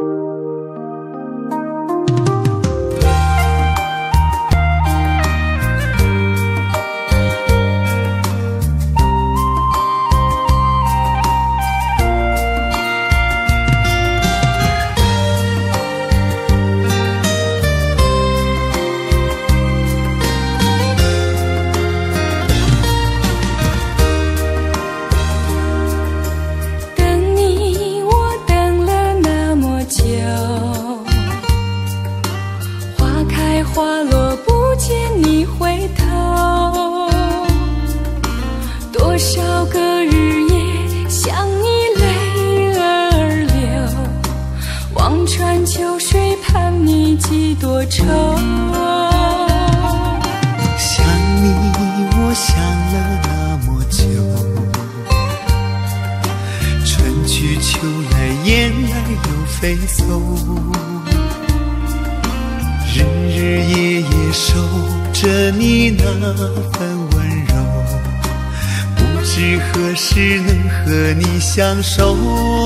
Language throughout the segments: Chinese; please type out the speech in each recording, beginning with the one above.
花落不见你回头，多少个日夜想你泪儿流，望穿秋水盼你几多愁。 想你我想了那么久，春去秋来雁来又飞走，日日夜夜守着你那份温柔，不知何时能和你相守。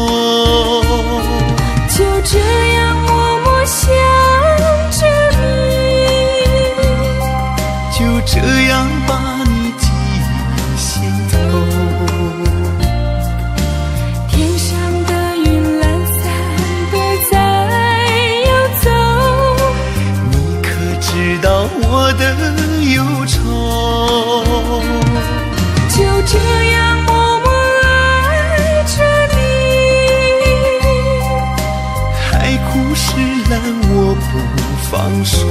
就这样默默想着你， 就这样把你记心头。 天上的云懒散的在游走， 你可知道我的忧愁？ 就这样默默爱着你， 海枯石烂我不放手。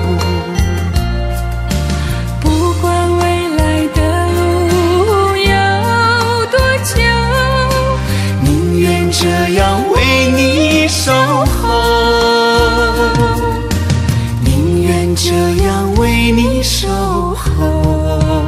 不管未来的路有多久， 宁愿这样为你守候，宁愿这样为你守候。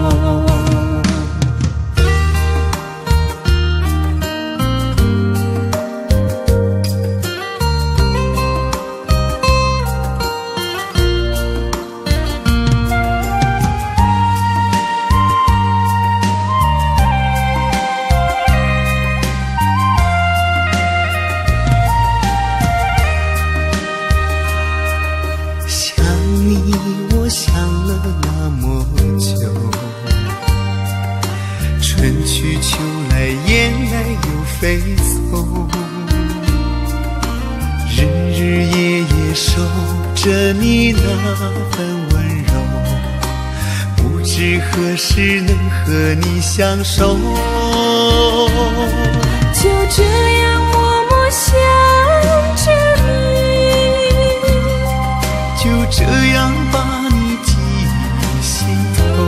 我想了那么久，春去秋来雁来又飞走，日日夜夜守着你那份温柔，不知何时能和你相守。 就这样默默想着你， 就这样把你记心头。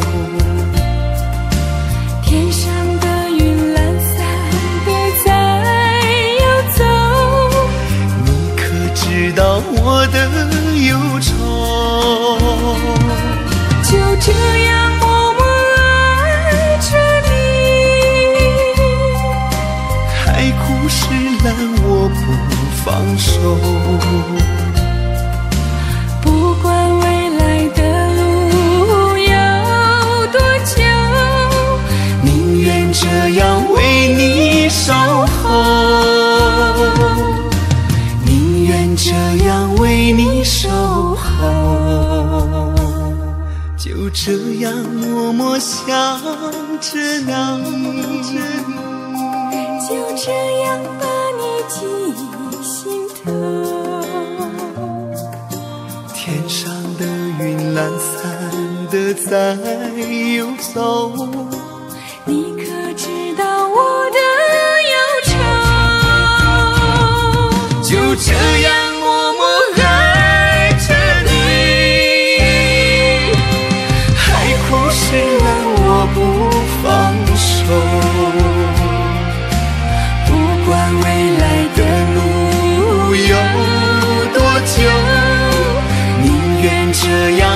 天上的云懒散的在游走， 你可知道我的忧愁？ 就这样默默爱着你， 海枯石烂我不放手。 不管未来的路有多久， 宁愿这样为你守候，宁愿这样为你守候。就这样默默想着你， 就这样把你记心头。 天上的云懒散的在游走， 你可知道我的忧愁？ 就这样默默爱着你，海枯石烂我不放手。不管未来的路有多久，宁愿这样